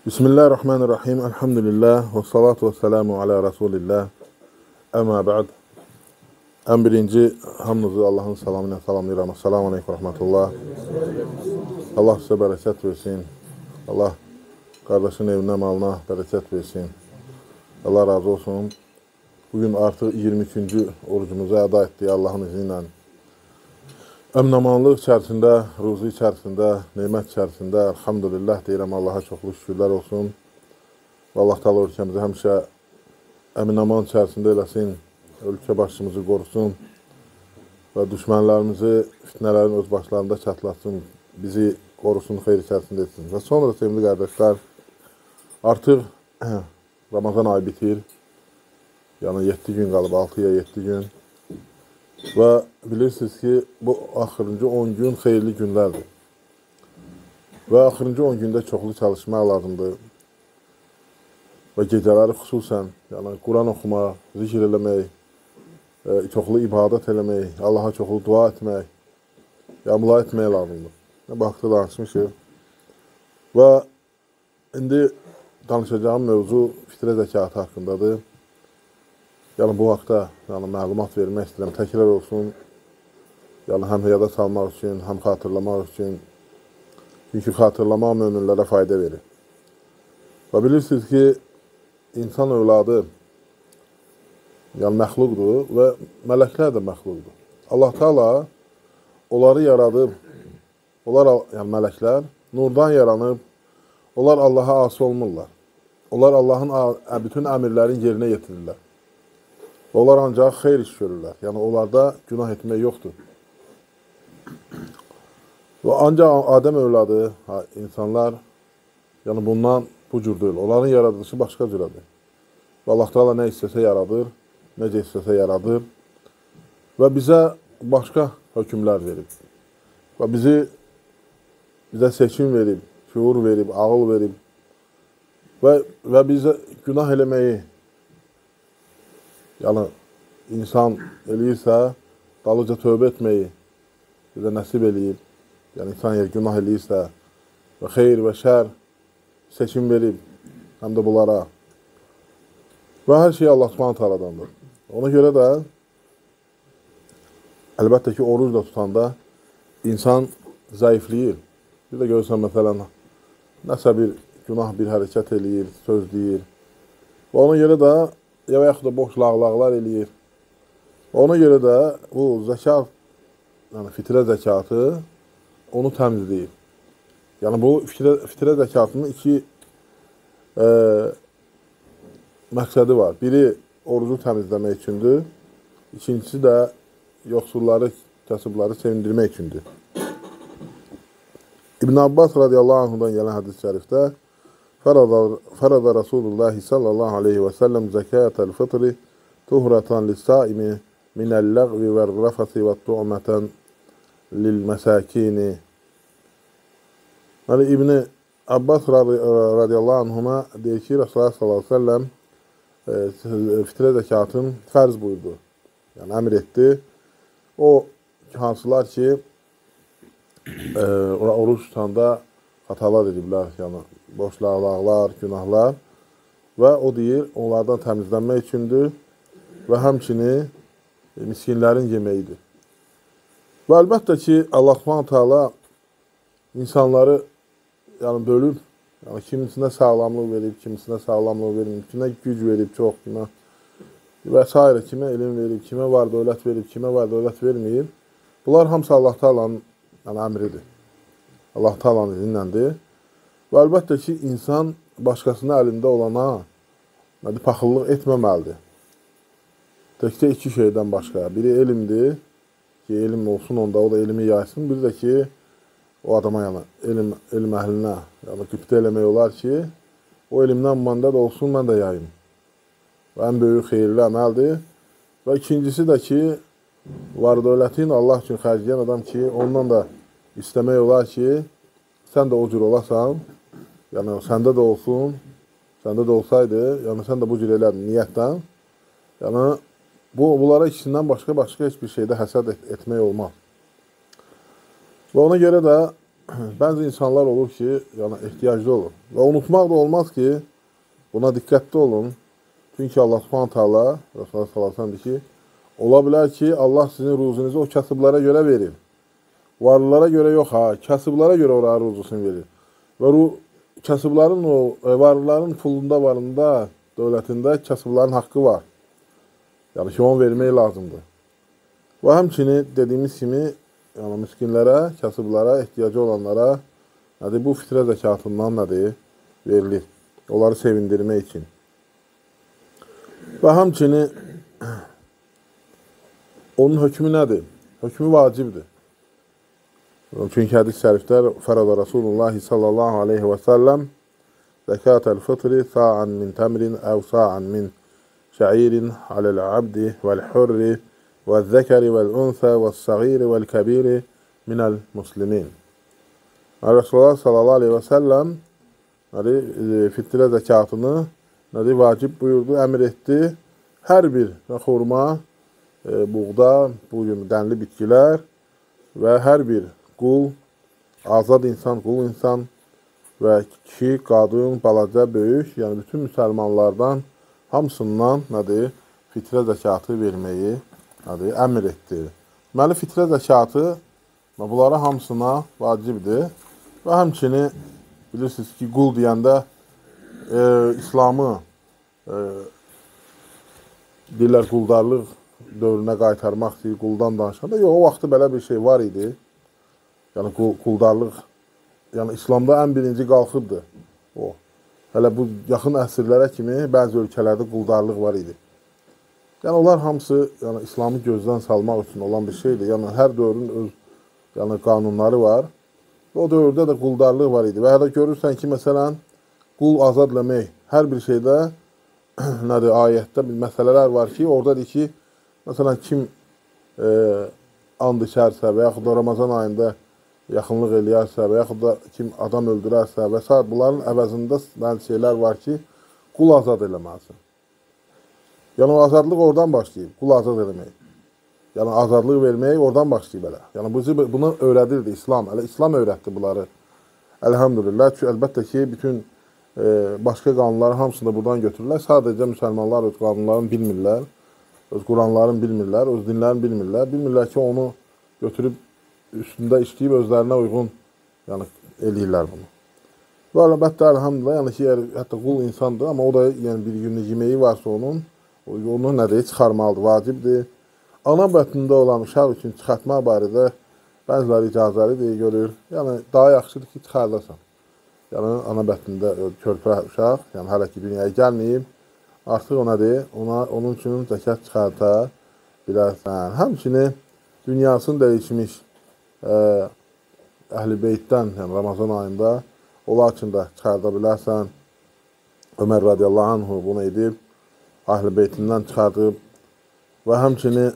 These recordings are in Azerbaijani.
Bismillahirrahmanirrahim. Elhamdülillah. Və salatu və selamu alə Rasulillah. Əmə bə'd. Ən birinci hamınızı Allahın salamı ilə salamlayıram. Assalamu aleykum və rəhmətullah. Allah sizə bərəkət versin. Allah qardaşın evinə, malına bərəkət versin. Allah razı olsun. Bugün artıq 23-cü orucumuzu əda etdik Allahın izni ilə. Əmnamanlıq içərisində, ruzu içərisində, neymət içərisində, elhamdülillah deyirəm, Allaha çoxlu şükürlər olsun. Və Allah Teala ölkəmizi həmişə əminaman içərisində eləsin, ölkə başımızı qorusun və düşmənlərimizi fitnələrin öz başlarında çatlasın, bizi qorusun, xeyir içərisində etsin. Və sonra sevimli qardaşlar, artıq Ramazan ayı bitir, yəni 7 gün qalıb, 6-ya 7 gün. Və bilirsiniz ki, bu axırıncı 10 gün xeyirli günlərdir. Və axırıncı 10 gündə çoxlu çalışmaq lazımdır. Və gecələri xüsusən, yəni Quran oxumaq, zikr eləmək, çoxlu ibadət eləmək, Allaha çoxlu dua etmək, yağmula etmək lazımdır. Bu haqda danışmışıq. Və indi danışacağım mövzu fitrə zəkatı haqqındadır. Yəni bu haqda məlumat vermək istəyirəm, təkrar olsun. Yəni həm yada salmaq üçün, həm xatırlamaq üçün. Çünki xatırlamaq möminlərə fayda verir. Və bilirsiniz ki, insan övladı yəni məxluqdur və mələklər də məxluqdur. Allah Teala onları yaradıb, onlar yəni mələklər nurdan yaranıb, onlar Allaha asi olmurlar. Onlar Allahın bütün əmirlərin yerinə yetirirlər. Onlar ancaq xeyr iş görürlər. Yəni, onlarda günah etmək yoxdur. Və ancaq Adəm övladı, insanlar, yəni bundan bu cür deyil. Onların yaradılışı başqa cürədir. Və Allah Teala nə istəsə yaradır, necə istəsə yaradır. Və bizə başqa hökmlər verib. Və bizə seçim verib, şuur verib, ağıl verib. Və bizə günah eləməyi, yəni, insan eləyirsə, dalıca tövbə etməyi bizə nəsib eləyib. Yəni, insan günah eləyirsə və xeyr və şər seçim verib, həm də bunlara. Və hər şey Allah Subhanahu Taala'dandır. Ona görə də, əlbəttə ki, oruc da tutanda insan zəifləyir. Bir də görürsən, məsələn, nəsə bir günah, bir hərəkət eləyir, söz deyir. Və ona görə də ya yaxud da boş lağlaqlar eləyir. Ona görə də bu zəkat, yəni fitrə zəkatı onu təmizləyir. Yəni bu fitrə zəkatının iki məqsədi var. Biri orucu təmizləmək üçündür. İkincisi də yoxsulları, kasıbları sevindirmək üçündür. İbn Abbas radiyallahu anhudan gələn hədis-i şərifdə فرض رسول الله صلى الله عليه وسلم زكاة الفطر طهرة للصائم من اللغو والرفث والطعمة للمساكين. Yəni İbn Abbas radiyallahu anhuma deyir ki, Resulullah sallallahu aleyhi ve sellem fitrə zəkatın fərz buyurdu. Yəni əmr etdi. O hansılar ki, oruç tutanda xatalar ediblər, yəni boş lağlaqlar, günahlar və o deyir, onlardan təmizlənmək üçündür və həmçini miskinlərin yeməyidir. Və əlbəttə ki, Allah Subhanahu Taala insanları yəni bölüb, yəni kimisinə sağlamlıq verib, kimisinə sağlamlıq verməyib, kimə güc verib, çox, kimə və s. kimə elm verib, kimə var dövlət verib, kimə var dövlət verməyib. Bunlar hamısı Allah Taala'nın əmridir. Allah Taala'nın izinləndir. Və əlbəttə ki, insan başqasının əlində olana paxıllıq etməməlidir. Təkcə iki şeydən başqa. Biri elmdir ki, elm olsun onda, o da elmi yaysın. Bir də ki, o adama yəni, elm əhlinə qibtə eləmək olar ki, o elmdən məndə də olsun, mən də yayım. Və ən böyük xeyirli əməldir. Və ikincisi də ki, var dövlətin Allah üçün xərcləyən adam ki, ondan da istəmək olar ki, sən də o cür olasan, yəni səndə də olsun, səndə də olsaydı, yəni sən də bu cür elədin niyyətdən. Yəni, bunlara ikisindən başqa heç bir şeydə həsəd etmək olmaz. Və ona görə də bəzi insanlar olur ki, yəni ehtiyaclı olur. Və unutmaq da olmaz ki, buna diqqətli olun. Çünki Allah Subhanahu taala Resulullah sallallahu əleyhi və səlləm deyir ki, ola bilər ki, Allah sizin ruzunuzu o kasıblara görə verir. Varlılara görə yox ha, kasıblara görə oraya ruzusunu verir. Və kasıbların o varlıların pulunda, varında, dövlətində kasıbların haqqı var. Yəni ki, onu vermək lazımdır. Və həmçinin dediyimiz kimi, yəni miskinlərə, kasıblara, ehtiyacı olanlara nədir, bu fitrə zəkatından nədir, verilir. Onları sevindirmək üçün. Və həmçinin onun hökmü nədir? Hökmü vacibdir. Çünki hədis şəriflər fərada Rasulullah sallallahu aleyhi və səlləm zəkatəl fıtri sa'an min təmrin əv sa'an min şə'irin aləl abdi vəl hurri vəl zəkəri vəl unsə vəl səğiri vəl kəbiri minəl muslimin. Rasulullah sallallahu aleyhi və səlləm fitrə zəkatını vacib buyurdu, əmr etdi. Hər bir xurma, buğda, bu dənli bitkilər və hər bir qul, azad insan, qul insan və kişi, qadın, balaca, böyük, yəni bütün müsəlmanlardan hamısından fitrə zəkatı verməyi əmr etdi. Deməli, fitrə zəkatı bunlara hamısına vacibdir və həmçini bilirsiniz ki, qul deyəndə İslamı deyirlər, quldarlıq dövrünə qaytarmaq deyir, quldan danışanda. Yox, o vaxtı belə bir şey var idi. Yəni, quldarlıq, yəni İslamda ən birinci qalxırdı o. Hələ bu yaxın əsrlərə kimi bəzi ölkələrdə quldarlıq var idi. Yəni, onlar hamısı İslamı gözdən salmaq üçün olan bir şeydir. Yəni, hər dövrün öz qanunları var. O dövrdə də quldarlıq var idi. Və hələ görürsən ki, məsələn, qul azad eləmək hər bir şeydə ayətdə bir məsələlər var ki, orada deyir ki, məsələn, kim and içərsə və yaxud da Ramazan ayında yaxınlıq eləyərsə və yaxud da kim adam öldürərsə və s. bunların əvəzində bəzi şeylər var ki, qul azad eləməlisin. Yəni, o azadlıq oradan başlayıb, qul azad eləmək. Yəni, azadlıq vermək oradan başlayıb elə. Yəni, bunu öyrədirdi İslam. Elə İslam öyrətdi bunları. Əlhamdülillah. Çünki əlbəttə ki, bütün başqa qanunları hamısını da buradan götürürlər. Sadəcə müsəlmanlar öz qanunlarını bilmirlər, öz Quranlarını bilmirlər, öz dinlərini bilmirlər. Bilmirlər ki, onu götürüb üstündə işləyib özlərinə uyğun eləyirlər bunu. Və əlbəttə, əlhamdülillah, yəni ki, hətta qul insandır, amma o da bir günlük yeməyi varsa onu çıxarmalıdır, vacibdir. Ana bətnində olan uşaq üçün çıxartmaq barədə bəziləri icazəlidir, görür. Yəni, daha yaxşıdır ki, çıxardasan. Yəni, ana bətnində körpə uşaq, yəni hələ ki, dünyaya gəlməyib, artıq onun üçün zəkat çıxarta bilərsən. Həmçinin dünyasını dəyişmiş Əhl-i Beytdən, yəni Ramazan ayında, onlar üçün də çıxarda bilərsən. Ömər radiyallahu anhu bunu edib, Əhl-i Beytindən çıxardıb və həmçinin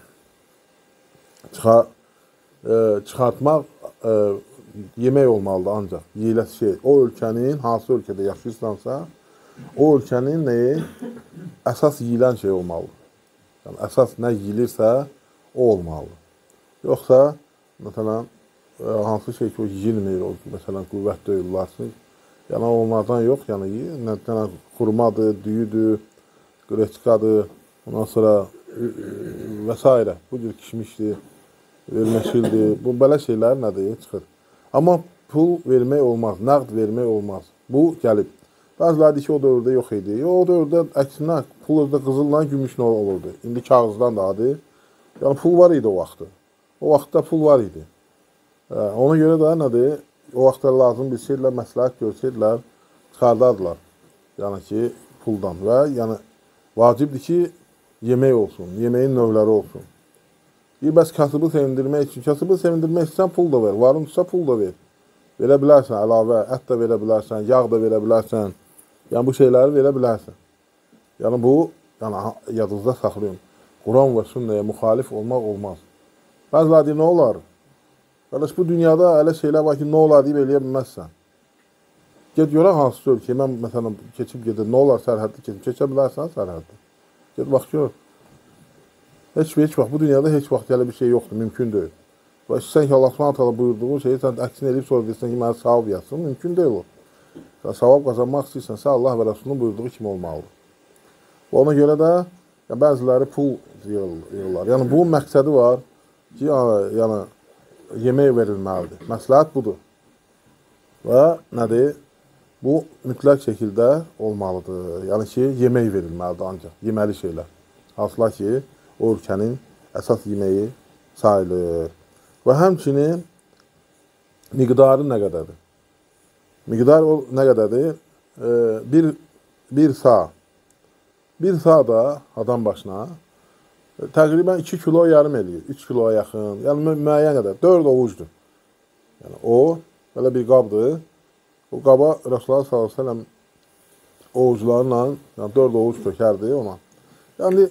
çıxartmaq yemək olmalıdır ancaq, yeyiləsi şey. O ölkənin, hansı ölkədə yaşayırsansa, o ölkənin əsas yeyilən şey olmalıdır. Yəni, əsas nə yeyilirsə, o olmalıdır. Yoxsa, məsələn, hansı şey ki, o yiyilmir, məsələn, qüvvət döyüllarsın. Yəni, onlardan yox, yəni, xurmadır, düyüdür, qreçkadır, ondan sonra və s. Bu cür kişmişdir, verməşildir. Bu, belə şeylər nədir, çıxır. Amma pul vermək olmaz, nəqd vermək olmaz. Bu, gəlib. Bəziləri deyir ki, o dövrdə yox idi. O dövrdə əksinə, pul özdə qızılla, gümüşlə olurdu. İndi kağızdan da adı. Yəni, pul var idi o vaxtı. O vaxtda pul var idi. Ona görə də nədir, o vaxtda lazım bilsəydilər, məsləhət görsəydilər, çıxardardılar. Yəni ki, puldan və yəni, vacibdir ki, yemək olsun, yeməyin növləri olsun. Bəs kasıbı sevindirmək üçün, kasıbı sevindirmək istəyən pul da ver, varınsa pul da ver. Verə bilərsən, əlavə, ət də verə bilərsən, yağ da verə bilərsən. Yəni, bu şeyləri verə bilərsən. Yəni, bu, yadınızda saxlayın. Quran və sünnəyə müxalif olmaq olmaz. Bəziləri deyir, nə olar? Qardaş, bu dünyada elə şeylər var ki, nə olar deyib eləyə bilməzsən. Get görək hansı ölkəyə, mən məsələn keçib gedir, nə olar sərhədli keçib, keçə bilərsən sərhədli. Get bax gör. Heç vaxt, bu dünyada heç vaxt elə bir şey yoxdur, mümkün deyil. Və istəsən ki, Allah Subhanahu taala buyurduğu şeyi sən əksin edib sonra desən ki, mənə savab yazsın, mümkün deyil o. Yəni, savab qazanmaq istəyirsənsə Allah və Rəsulunun buyurduğu kimi olmalıdır. Və ona görə də bəziləri pul yığırlar. Yəni, bunun məqsədi var ki, yəni, yemək verilməlidir. Məsləhət budur. Və nədir? Bu, mütləq şəkildə olmalıdır. Yəni ki, yemək verilməlidir ancaq, yeməli şeylər. Hansılar ki, o ölkənin əsas yeməyi sayılır. Və həmçinin miqdarı nə qədərdir? Miqdar nə qədərdir? Bir sağ. Bir sağ da adam başına təqribən 2 kilo yarım eləyir. 3 kiloya yaxın. Yəni, müəyyən qədər. 4 ovucdur. Yəni, o, belə bir qabdır. O qaba Rasulullah s.ə.v ovuclarla, yəni 4 ovuc tökərdi ona. Yəni,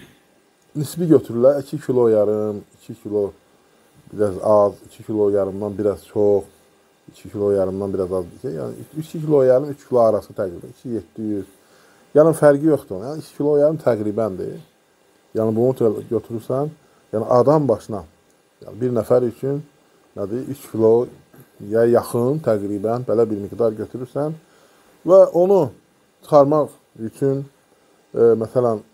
nisbi götürürlər. 2 kilo yarım, 2 kilo biraz az, 2 kilo yarımdan biraz çox, 2 kilo yarımdan biraz az. Yəni, 2 kilo yarım, 3 kilo arası təqribən. 2-700. Yəni, fərqi yoxdur. Yəni, 2 kilo yarım təqribəndir. Yəni, bunu götürürsən, yəni adam başına, yəni bir nəfər üçün, nədir, 3 kiloya yaxın təqribən belə bir miqdar götürürsən və onu çıxarmaq üçün, məsələn,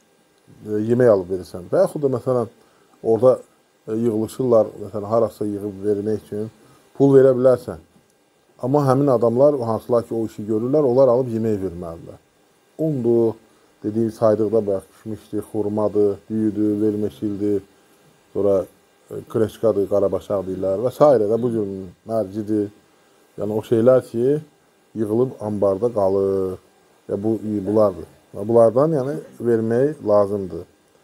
yemək alıb verirsən və yaxud da, məsələn, orada yığılışırlar, məsələn, harasa yığıb vermək üçün pul verə bilərsən. Amma həmin adamlar, hansılar ki, o işi görürlər, onlar alıb yemək verməlidirlər. Undur, dediyim saydıqda bayaq kişmişdir, xurmadır, düyüdür, vermeşildir, sonra kreşkadır, qarabaşaq deyirlər və s. də bu cür mərcidir. Yəni o şeylər ki, yığılıb ambarda qalır. Bunlardır. Bunlardan yəni vermək lazımdır.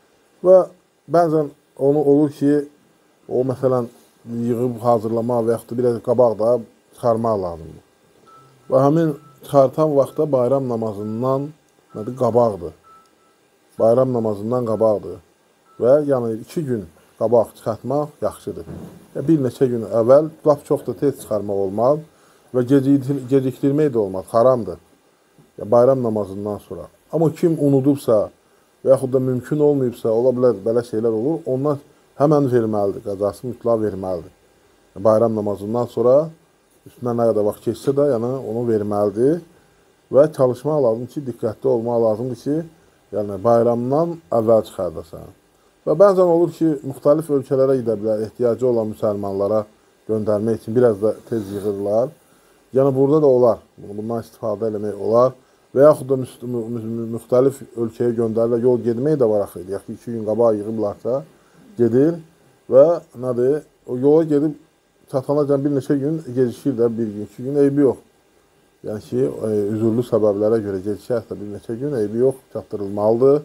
Və bəzən onu olur ki, o məsələn yığıb hazırlamaq və yaxud da biraz qabaq da çıxarmaq lazımdır. Və həmin çıxartan vaxtda bayram namazından qabaqdır. Bayram namazından qabaqdır. Və yəni 2 gün qabaq çıxartmaq yaxşıdır. Bir neçə gün əvvəl, lap çox da tez çıxarmaq olmaz və gecikdirmək də olmaz, haramdır. Bayram namazından sonra. Amma kim unudubsa və yaxud da mümkün olmayıbsa, ola bilər, belə şeylər olur, onlar həmən verməlidir, qəzası mütləq verməlidir. Bayram namazından sonra üstündən nə qədər vaxt keçsə də, yəni onu verməlidir. Və çalışmaq lazım ki, diqqətli olmaq lazımdır ki, yəni bayramdan əvvəl çıxardasan. Və bəzən olur ki, müxtəlif ölkələrə gedə bilər, ehtiyacı olan müsəlmanlara göndərmək üçün biraz da tez yığırlar. Yəni burada da olar, bundan istifadə eləmək olar. Və yaxud da müxtəlif ölkəyə göndərirlər, yol gedmək də var axı. Yaxud 2 gün qabaq yığıblarsa, gedir və nədir, o yola gedib çatanacan bir neçə gün gecikir də, 1 gün, 2 gün, eybi yox. Yəni ki, üzürlü səbəblərə görə gecikərsə bir neçə gün, eybi yox, çatdırılmalıdır.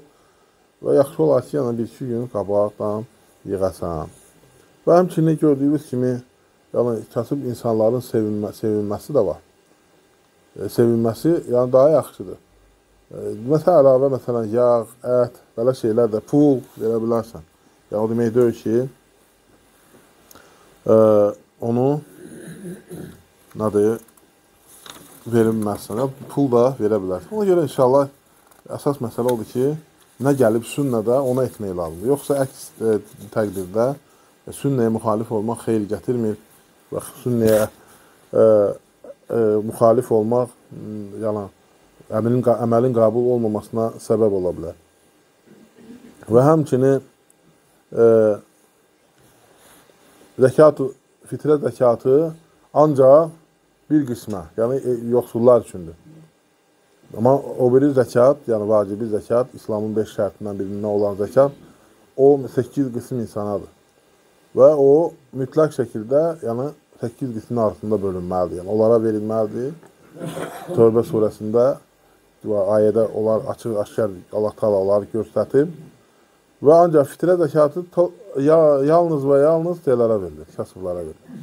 Və yaxşı olar ki, yəni 1-2 gün qabaqdan yığasan. Və həmçinin gördüyünüz kimi, yəni kasıb insanların sevinməsi də var. Sevinməsi yəni daha yaxşıdır. Məsələn, əlavə, məsələn, yağ, ət, belə şeylər də, pul verə bilərsən. Yəni, o demək deyil ki, onu, nədir, verilməzsən, pul da verə bilərsən. Ona görə inşallah əsas məsələ odur ki, nə gəlib sünnədə ona etmək lazımdır. Yoxsa əks təqdirdə sünnəyə müxalif olmaq xeyir gətirmir və sünnəyə müxalif olmaq yəni, əməlin qəbul olmamasına səbəb ola bilər. Və həmçinin fitrə zəkatı ancaq bir qismə, yəni yoxsullar üçündür. Amma o biri zəkat, yəni vacibi zəkat, İslamın 5 şərtindən birindən olan zəkat, o 8 qism insanadır. Və o mütləq şəkildə, yəni 8 qismin arasında bölünməlidir. Yəni onlara verilməlidir. Tövbə surəsində ayədə onlar açıq-aşkar Allah Taala onları göstərib. Və ancaq fitrə zəkatı yalnız və yalnız şeylərə verilir, kasıblara verilir.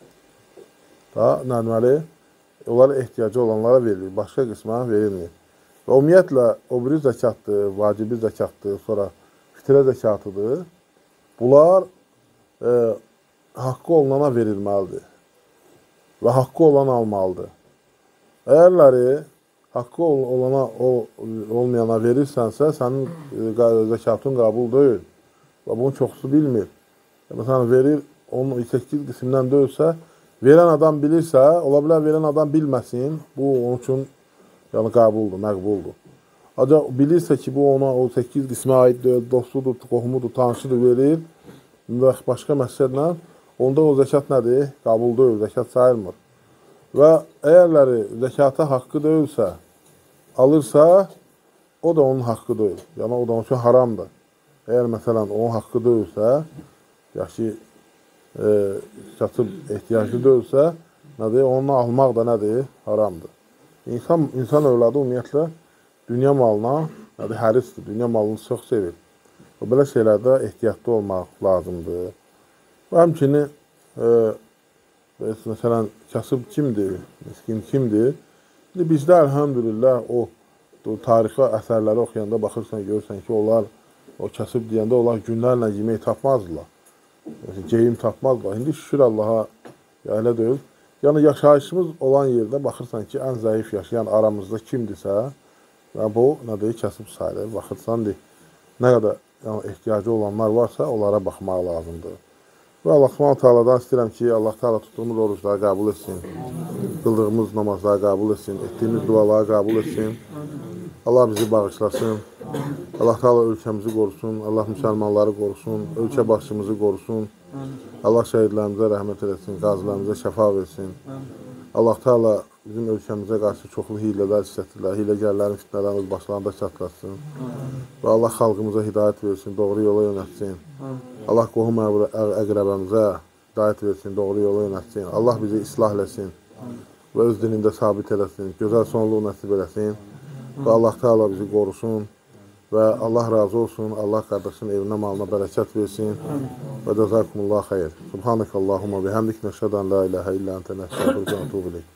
Deməli, onlara ehtiyacı olanlara verilir, başqa qismə verilmir. Və ümumiyyətlə, o biri zəkatdır, vacibi zəkatdır, sonra fitrə zəkatıdır. Bunlar haqqı olunana verilməlidir və haqqı olan almalıdır. Əgərləri haqqı olmayana verirsənsə, sənin zəkatın qəbul deyil və bunu çoxsu bilmir. Məsələn, verir onun 8 qismdən deyilsə, verən adam bilirsə, ola bilər verən adam bilməsin, bu onun üçün yəni qəbuldur, məqbuldur. Ancaq bilirsə ki, bu ona o 8 qismə aid deyil, dostudur, qohumudur, tanışıdır, verir, başqa məqsədlə, onda o zəkat nədir? Qəbul deyil, zəkat sayılmır. Və əgərləri zəkata haqqı deyilsə, alırsa, o da onun haqqı deyil. Yəni, o da onun üçün haramdır. Əgər məsələn, onun haqqı deyilsə, yaxşı kasıb ehtiyaclı deyilsə, nədir? Onunla almaq da nədir? Haramdır. İnsan övladı ümumiyyətlə dünya malına hərisdir, dünya malını çox sevir. Belə şeylərdə ehtiyatlı olmaq lazımdır. Və həmçinin, məsələn, kasıb kimdir, miskin kimdir? Bizdə əlhamdülillah o tarixi əsərləri oxuyanda baxırsan, görürsən ki, onlar o kasıb deyəndə onlar günlərlə yemək tapmazdılar. Geyim tapmazdılar. İndi şükür Allaha elə deyil. Yəni, yaşayışımız olan yerdə baxırsan ki, ən zəif yaşayan aramızda kimdirsə, bu nədir? Kasıb sayılır. Baxırsan, nə qədər ehtiyacı olanlar varsa, onlara baxmaq lazımdır. Və Allah Subhanahu Taala'dan istəyirəm ki, Allah Taala tutduğumuz orucları qəbul etsin, qıldığımız namazları qəbul etsin, etdiyimiz duaları qəbul etsin. Allah bizi bağışlasın. Allah Taala ölkəmizi qorusun, Allah müsəlmanları qorusun, ölkə başçımızı qorusun. Allah şəhidlərimizə rəhmət eləsin, qazilərimizə şəfa versin. Allah Taala bizim ölkəmizə qarşı çoxlu hilələr işlətirlər, hiləgərlərin fitnələrini başlarında çatlasın. Və Allah xalqımıza hidayət versin, doğru yola yönətsin. Allah qohum əqrəbəmizə hidayət versin, doğru yola yönətsin. Allah bizi islah eləsin və öz dinində sabit eləsin, gözəl sonluq nəsib eləsin. Və Allah Teala bizi qorusun və Allah razı olsun. Allah qardaşın evinə, malına bərəkət versin. Və cəzakumullah xeyr. Subhanəkallahumma bihamdik, nəşhədən la ilahə illə əntə nəstəğfiruke və nətubu ileyk.